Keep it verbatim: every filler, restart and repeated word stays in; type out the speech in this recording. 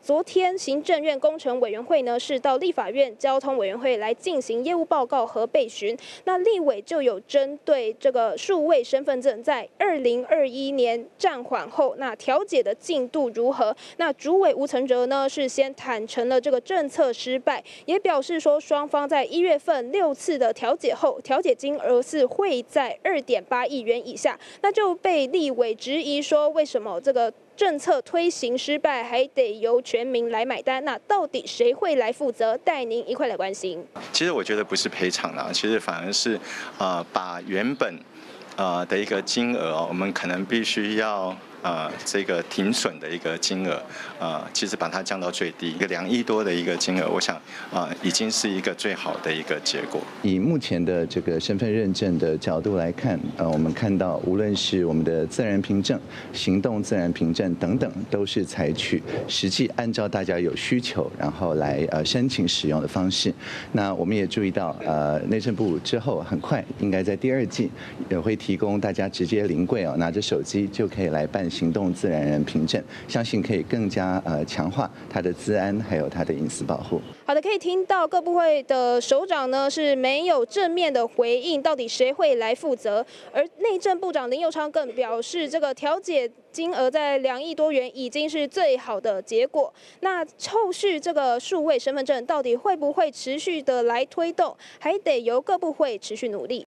昨天，行政院工程委员会呢是到立法院交通委员会来进行业务报告和备询。那立委就有针对这个数位身份证在二零二一年暂缓后，那调解的进度如何？那主委吴承哲呢是先坦诚了这个政策失败，也表示说双方在一月份六次的调解后，调解金额是会在二点八亿元以下。那就被立委质疑说，为什么这个政策推行失败，还得由全民来买单？那到底谁会来负责？带您一块来关心。 其实我觉得不是赔偿啦，其实反而是呃把原本呃的一个金额，我们可能必须要。呃，这个停损的一个金额，呃，其实把它降到最低，一个两亿多的一个金额，我想，啊、呃，已经是一个最好的一个结果。 以目前的这个身份认证的角度来看，呃，我们看到无论是我们的自然凭证、行动自然凭证等等，都是采取实际按照大家有需求，然后来呃申请使用的方式。那我们也注意到，呃，内政部之后很快应该在第二季也会提供大家直接临柜哦，拿着手机就可以来办行动自然人凭证，相信可以更加呃强化它的资安还有它的隐私保护。 好的，可以听到各部会的首长呢是没有正面的回应，到底谁会来负责？而内政部长林右昌更表示，这个调解金额在两亿多元已经是最好的结果。那后续这个数位身份证到底会不会持续的来推动，还得由各部会持续努力。